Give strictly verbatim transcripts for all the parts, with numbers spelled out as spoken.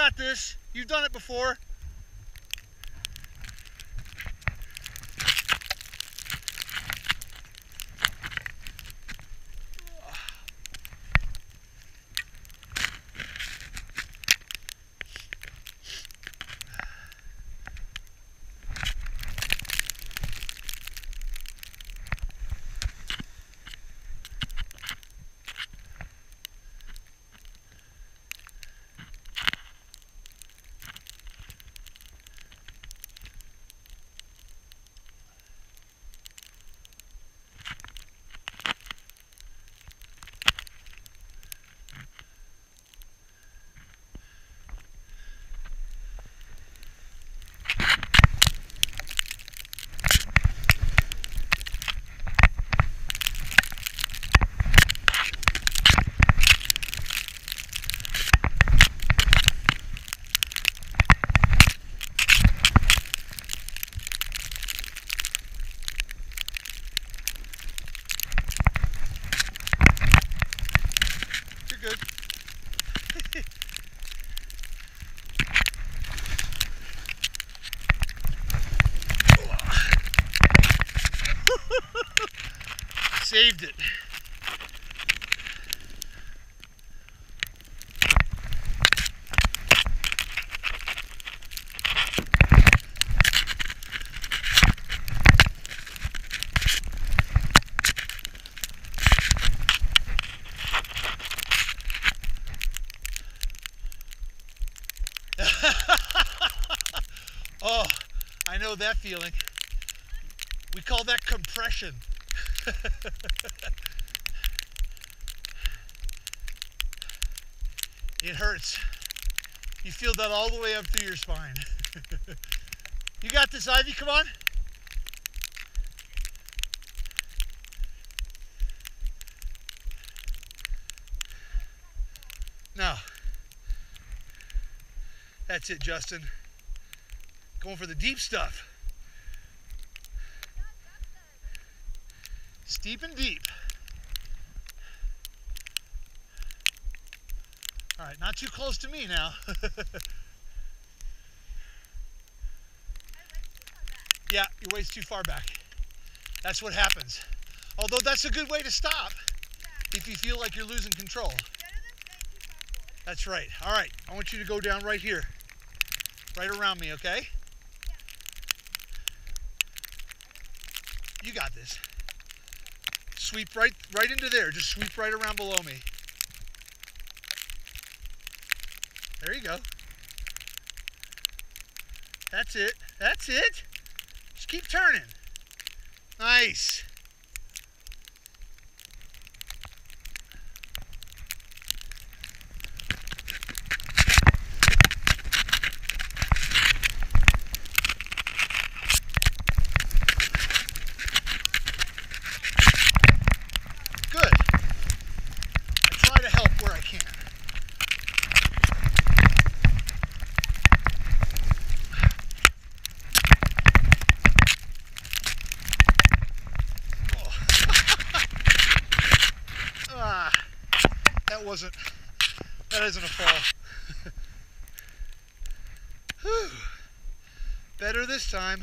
got this. You've done it before. Good. Saved it. Oh, I know that feeling. We call that compression. It hurts. You feel that all the way up through your spine. You got this, Ivy, come on. No. That's it, Justin. Going for the deep stuff. Steep and deep. All right, not too close to me now. Yeah, your weight's too far back. That's what happens. Although that's a good way to stop if you feel like you're losing control. That's right. All right, I want you to go down right here. Right around me, okay? You got this. Sweep right right into there. Just sweep right around below me. There you go. That's it. That's it. Just keep turning. Nice. That wasn't, that isn't a fall. Whew. Better this time.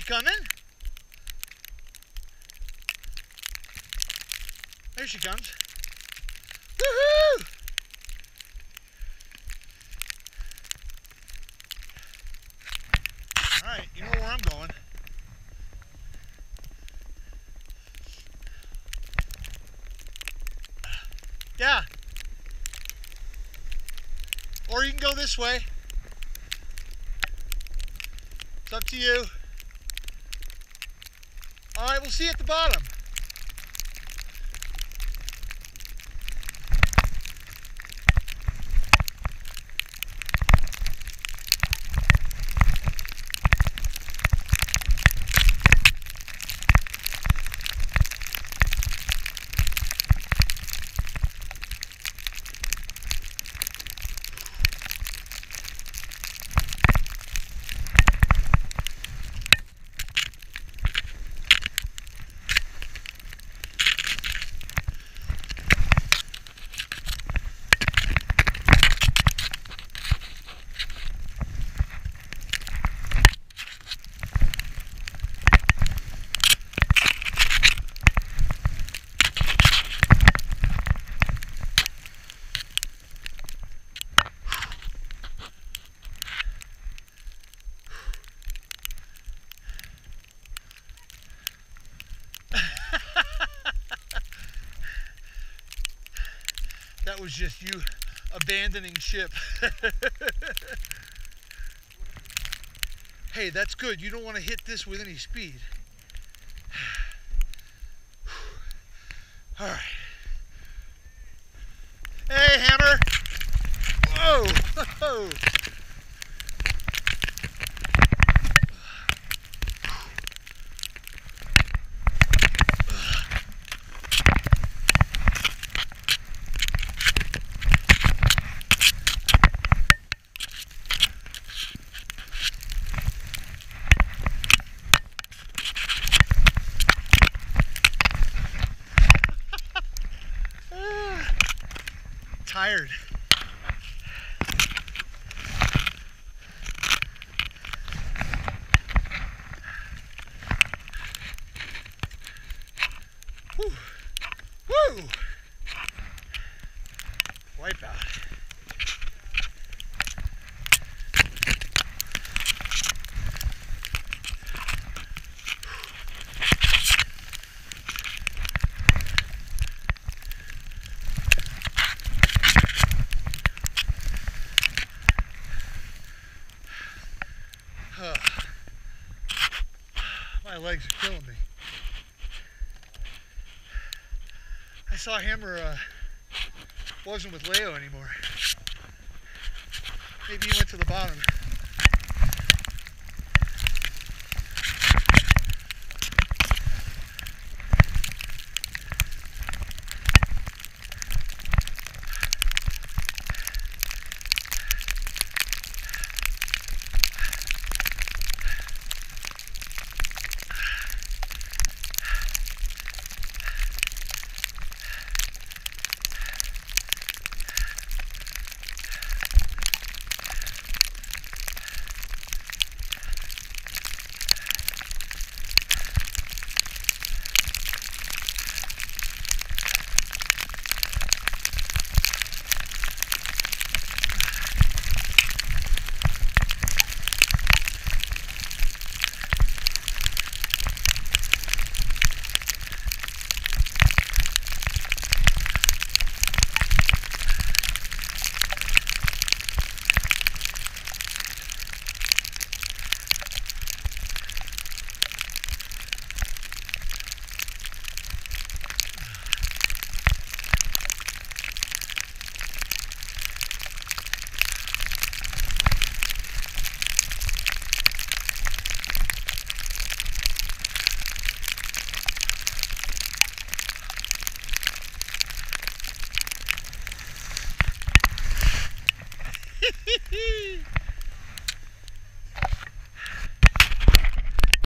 coming? There she comes. Woohoo! Alright, you know where I'm going. Yeah. Or you can go this way. It's up to you. Alright, we'll see you at the bottom. That was just you abandoning ship. Hey, that's good. You don't want to hit this with any speed. All right. Hey, Hammer. Whoa. Whoa. Tired. Woo. Woo. Wipe out. Uh, my legs are killing me. I saw Hammer uh, wasn't with Leo anymore. Maybe he went to the bottom.